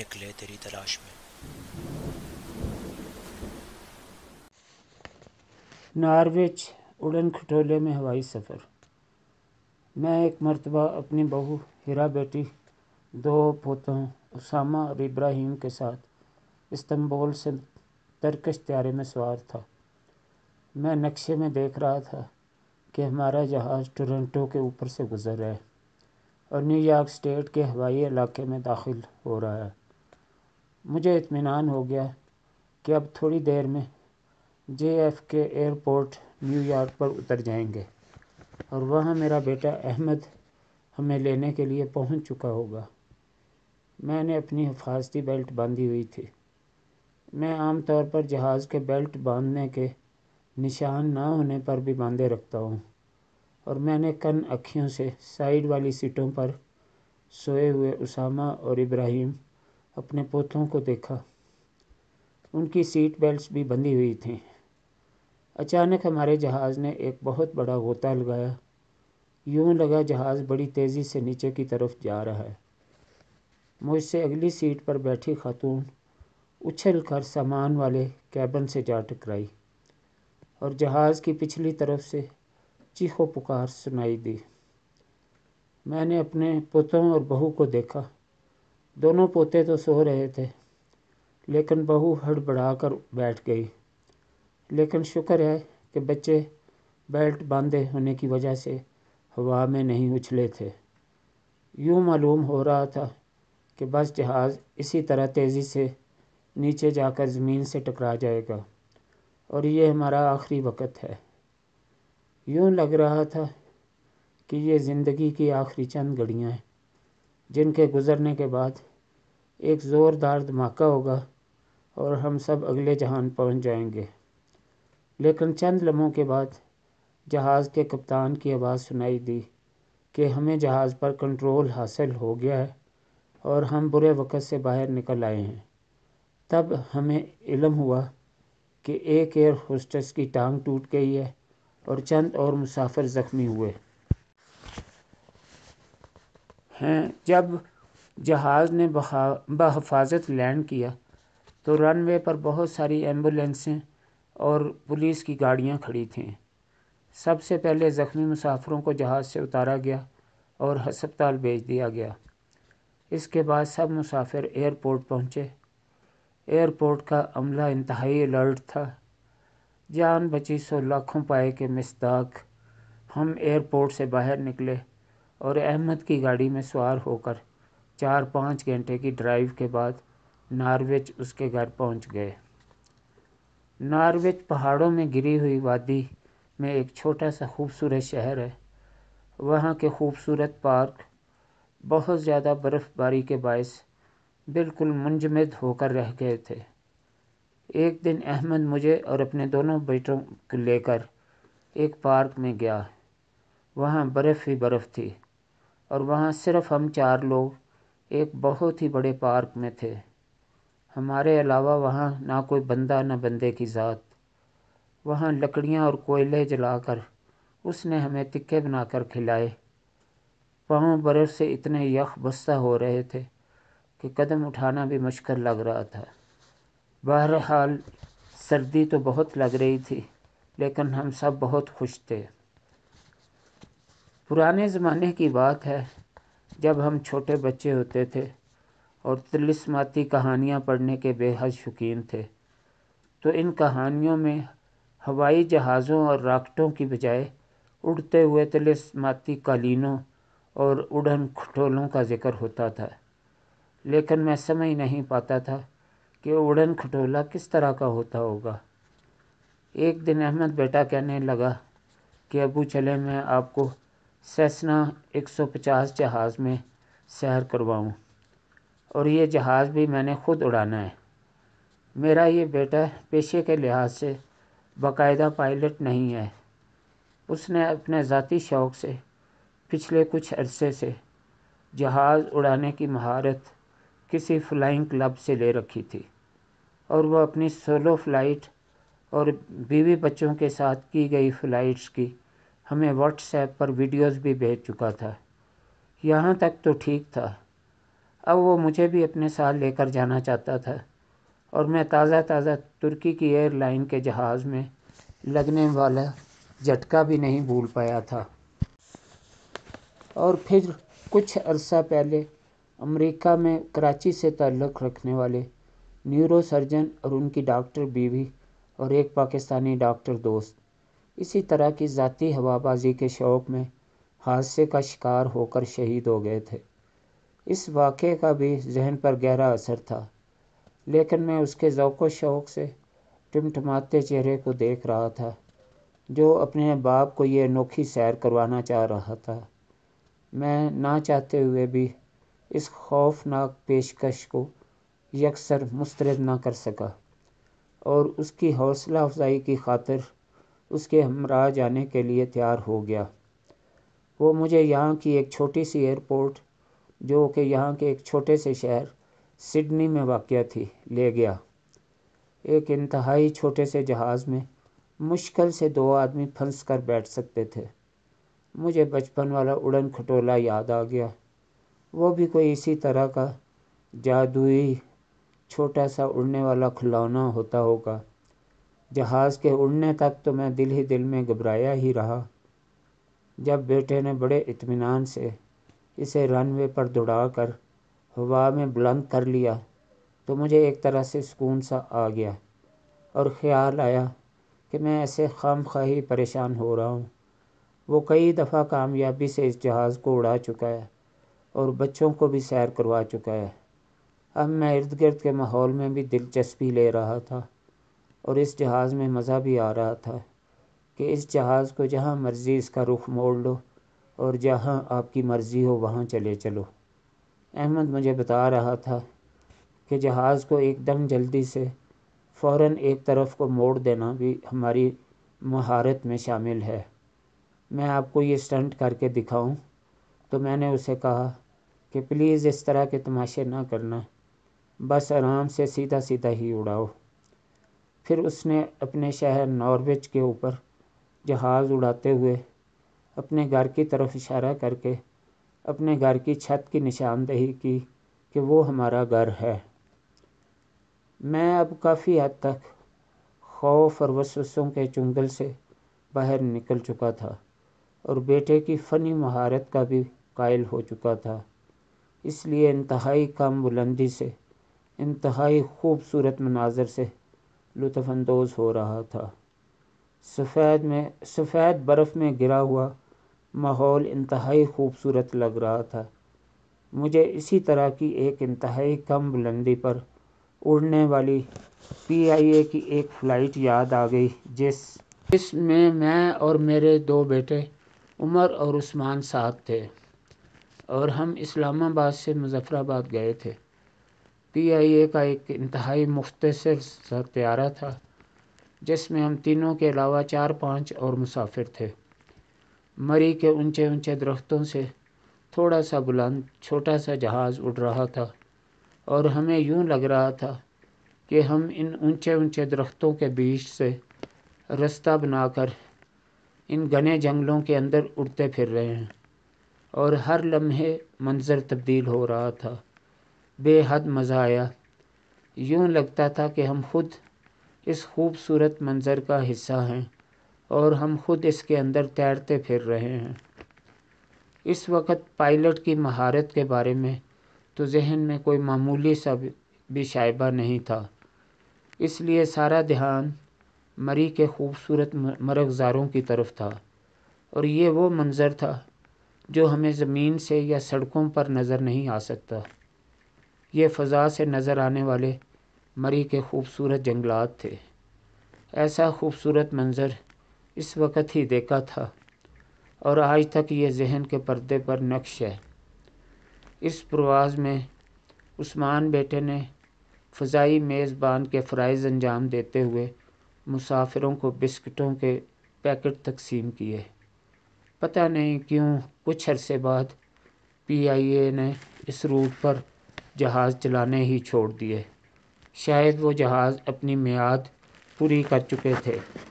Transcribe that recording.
نکلے تیری تلاش میں۔ نارویج اڑن کھٹولے میں ہوائی سفر۔ میں ایک مرتبہ اپنی بہو ہیرا بیٹی، 2 پوتوں اسامہ اور ابراہیم کے ساتھ استنبول سے ترکش طیارے میں سوار تھا۔ میں نقشے میں دیکھ رہا تھا کہ ہمارا جہاز ٹورنٹو کے اوپر سے گزر رہا ہے اور نیو یارک اسٹیٹ کے ہوائی علاقے میں داخل ہو رہا ہے۔ مجھے اطمینان ہو گیا کہ اب تھوڑی دیر میں JFK ایئرپورٹ نیو یارک پر اتر جائیں گے اور وہاں میرا بیٹا احمد ہمیں لینے کے لیے پہنچ چکا ہوگا۔ میں نے اپنی حفاظتی بیلٹ باندھی ہوئی تھی۔ میں عام طور پر جہاز کے بیلٹ باندھنے کے نشان نہ ہونے پر بھی باندھے رکھتا ہوں، اور میں نے کن اکھیوں سے سائیڈ والی سیٹوں پر سوئے ہوئے اسامہ اور ابراہیم اپنے پوتوں کو دیکھا۔ ان کی سیٹ بیلٹس بھی بندھی ہوئی تھیں۔ اچانک ہمارے جہاز نے ایک بہت بڑا غوطہ لگایا۔ یوں لگا جہاز بڑی تیزی سے نیچے کی طرف جا رہا ہے۔ مجھ سے اگلی سیٹ پر بیٹھی خاتون اچھل کر سامان والے کیبن سے جا ٹکرائی اور جہاز کی پچھلی طرف سے چیخ و پکار سنائی دی۔ میں نے اپنے پوتوں اور بہو کو دیکھا۔ دونوں پوتے تو سو رہے تھے، لیکن بہو ہڑبڑا کر بیٹھ گئی۔ لیکن شکر ہے کہ بچے بیلٹ باندھے ہونے کی وجہ سے ہوا میں نہیں اچھلے تھے۔ یوں معلوم ہو رہا تھا کہ بس جہاز اسی طرح تیزی سے نیچے جا کر زمین سے ٹکرا جائے گا اور یہ ہمارا آخری وقت ہے۔ یوں لگ رہا تھا کہ یہ زندگی کی آخری چند گھڑیاں ہیں، جن کے گزرنے کے بعد ایک زوردار دھماکہ ہوگا اور ہم سب اگلے جہان پہنچ جائیں گے۔ لیکن چند لمحوں کے بعد جہاز کے کپتان کی آواز سنائی دی کہ ہمیں جہاز پر کنٹرول حاصل ہو گیا ہے اور ہم برے وقت سے باہر نکل آئے ہیں۔ تب ہمیں علم ہوا کہ ایک ایئر ہوسٹس کی ٹانگ ٹوٹ گئی ہے اور چند اور مسافر زخمی ہوئے ہیں۔ جب جہاز نے بحفاظت لینڈ کیا تو رن وے پر بہت ساری ایمبولینسیں اور پولیس کی گاڑیاں کھڑی تھیں۔ سب سے پہلے زخمی مسافروں کو جہاز سے اتارا گیا اور ہسپتال بھیج دیا گیا۔ اس کے بعد سب مسافر ایئرپورٹ پہنچے۔ ایئرپورٹ کا عملہ انتہائی الرٹ تھا۔ جان بچی سو لاکھوں پائے کے مصداق ہم ایئرپورٹ سے باہر نکلے اور احمد کی گاڑی میں سوار ہو کر 4-5 گھنٹے کی ڈرائیو کے بعد نارویج اس کے گھر پہنچ گئے۔ نارویج پہاڑوں میں گری ہوئی وادی میں ایک چھوٹا سا خوبصورت شہر ہے۔ وہاں کے خوبصورت پارک بہت زیادہ برف باری کے باعث بالکل منجمد ہو کر رہ گئے تھے۔ ایک دن احمد مجھے اور اپنے دونوں بیٹوں کو لے کر ایک پارک میں گیا۔ وہاں برف ہی برف تھی اور وہاں صرف ہم 4 لوگ ایک بہت ہی بڑے پارک میں تھے۔ ہمارے علاوہ وہاں نہ کوئی بندہ نہ بندے کی ذات۔ وہاں لکڑیاں اور کوئلے جلا کر اس نے ہمیں تکے بنا کر کھلائے۔ پاؤں برف سے اتنے یخ بستہ ہو رہے تھے کہ قدم اٹھانا بھی مشکل لگ رہا تھا۔ بہرحال سردی تو بہت لگ رہی تھی، لیکن ہم سب بہت خوش تھے۔ پرانے زمانے کی بات ہے، جب ہم چھوٹے بچے ہوتے تھے اور طلسماتی کہانیاں پڑھنے کے بے حد شوقین تھے، تو ان کہانیوں میں ہوائی جہازوں اور راکٹوں کی بجائے اڑتے ہوئے طلسماتی قالینوں اور اڑن کھٹولوں کا ذکر ہوتا تھا۔ لیکن میں سمجھ نہیں پاتا تھا کہ اڑن کھٹولا کس طرح کا ہوتا ہوگا۔ ایک دن احمد بیٹا کہنے لگا کہ ابو چلیں میں آپ کو سیسنا 150 جہاز میں سیر کرواؤں، اور یہ جہاز بھی میں نے خود اڑانا ہے۔ میرا یہ بیٹا پیشے کے لحاظ سے باقاعدہ پائلٹ نہیں ہے۔ اس نے اپنے ذاتی شوق سے پچھلے کچھ عرصے سے جہاز اڑانے کی مہارت کسی فلائنگ کلب سے لے رکھی تھی، اور وہ اپنی سولو فلائٹ اور بیوی بچوں کے ساتھ کی گئی فلائٹس کی ہمیں واٹس ایپ پر ویڈیوز بھی بھیج چکا تھا۔ یہاں تک تو ٹھیک تھا۔ اب وہ مجھے بھی اپنے ساتھ لے کر جانا چاہتا تھا، اور میں تازہ ترکی کی ایئر لائن کے جہاز میں لگنے والا جھٹکا بھی نہیں بھول پایا تھا۔ اور پھر کچھ عرصہ پہلے امریکہ میں کراچی سے تعلق رکھنے والے نیورو سرجن اور ان کی ڈاکٹر بیوی اور ایک پاکستانی ڈاکٹر دوست اسی طرح کی ذاتی ہوا بازی کے شوق میں حادثے کا شکار ہو کر شہید ہو گئے تھے۔ اس واقعے کا بھی ذہن پر گہرا اثر تھا، لیکن میں اس کے ذوق و شوق سے ٹمٹماتے چہرے کو دیکھ رہا تھا جو اپنے باپ کو یہ انوکھی سیر کروانا چاہ رہا تھا۔ میں نہ چاہتے ہوئے بھی اس خوفناک پیشکش کو یکسر مسترد نہ کر سکا، اور اس کی حوصلہ افزائی کی خاطر اس کے ہمراہ جانے کے لیے تیار ہو گیا۔ وہ مجھے یہاں کی ایک چھوٹی سی ایئرپورٹ، جو کہ یہاں کے ایک چھوٹے سے شہر سڈنی میں واقع تھی، لے گیا۔ ایک انتہائی چھوٹے سے جہاز میں مشکل سے 2 آدمی پھنس کر بیٹھ سکتے تھے۔ مجھے بچپن والا اڑن کھٹولا یاد آ گیا، وہ بھی کوئی اسی طرح کا جادوئی چھوٹا سا اڑنے والا کھلونا ہوتا ہوگا۔ جہاز کے اڑنے تک تو میں دل ہی دل میں گھبرایا ہی رہا۔ جب بیٹے نے بڑے اطمینان سے اسے رن وے پر دوڑا کر ہوا میں بلند کر لیا تو مجھے ایک طرح سے سکون سا آ گیا، اور خیال آیا کہ میں ایسے خام خواہی پریشان ہو رہا ہوں۔ وہ کئی دفعہ کامیابی سے اس جہاز کو اڑا چکا ہے اور بچوں کو بھی سیر کروا چکا ہے۔ اب میں ارد گرد کے ماحول میں بھی دلچسپی لے رہا تھا، اور اس جہاز میں مزہ بھی آ رہا تھا کہ اس جہاز کو جہاں مرضی اس کا رخ موڑ لو اور جہاں آپ کی مرضی ہو وہاں چلے چلو۔ احمد مجھے بتا رہا تھا کہ جہاز کو ایک دم جلدی سے فوراً ایک طرف کو موڑ دینا بھی ہماری مہارت میں شامل ہے۔ میں آپ کو یہ سٹنٹ کر کے دکھاؤں؟ تو میں نے اسے کہا کہ پلیز اس طرح کے تماشے نہ کرنا، بس آرام سے سیدھا سیدھا ہی اڑاؤ۔ پھر اس نے اپنے شہر ناروچ کے اوپر جہاز اڑاتے ہوئے اپنے گھر کی طرف اشارہ کر کے اپنے گھر کی چھت کی نشاندہی کی کہ وہ ہمارا گھر ہے۔ میں اب کافی حد تک خوف اور وسوسوں کے چنگل سے باہر نکل چکا تھا، اور بیٹے کی فنی مہارت کا بھی قائل ہو چکا تھا، اس لیے انتہائی کم بلندی سے انتہائی خوبصورت مناظر سے لطف اندوز ہو رہا تھا۔ سفید برف میں گرا ہوا ماحول انتہائی خوبصورت لگ رہا تھا۔ مجھے اسی طرح کی ایک انتہائی کم بلندی پر اڑنے والی PIA کی ایک فلائٹ یاد آ گئی جس میں اور میرے 2 بیٹے عمر اور عثمان ساتھ تھے، اور ہم اسلام آباد سے مظفر آباد گئے تھے۔ PIA کا ایک انتہائی مختصر سا طیارہ تھا جس میں ہم تینوں کے علاوہ 4-5 اور مسافر تھے۔ مری کے اونچے اونچے درختوں سے تھوڑا سا بلند چھوٹا سا جہاز اڑ رہا تھا، اور ہمیں یوں لگ رہا تھا کہ ہم ان اونچے اونچے درختوں کے بیچ سے رستہ بنا کر ان گھنے جنگلوں کے اندر اڑتے پھر رہے ہیں، اور ہر لمحے منظر تبدیل ہو رہا تھا۔ بے حد مزہ آیا، یوں لگتا تھا کہ ہم خود اس خوبصورت منظر کا حصہ ہیں اور ہم خود اس کے اندر تیرتے پھر رہے ہیں۔ اس وقت پائلٹ کی مہارت کے بارے میں تو ذہن میں کوئی معمولی سا بھی شائبہ نہیں تھا، اس لیے سارا دھیان مری کے خوبصورت مرغزاروں کی طرف تھا، اور یہ وہ منظر تھا جو ہمیں زمین سے یا سڑکوں پر نظر نہیں آ سکتا۔ یہ فضا سے نظر آنے والے مری کے خوبصورت جنگلات تھے۔ ایسا خوبصورت منظر اس وقت ہی دیکھا تھا، اور آج تک یہ ذہن کے پردے پر نقش ہے۔ اس پرواز میں عثمان بیٹے نے فضائی میزبان کے فرائض انجام دیتے ہوئے مسافروں کو بسکٹوں کے پیکٹ تقسیم کیے۔ پتہ نہیں کیوں کچھ عرصے بعد PIA نے اس روٹ پر جہاز چلانے ہی چھوڑ دیے، شاید وہ جہاز اپنی میعاد پوری کر چکے تھے۔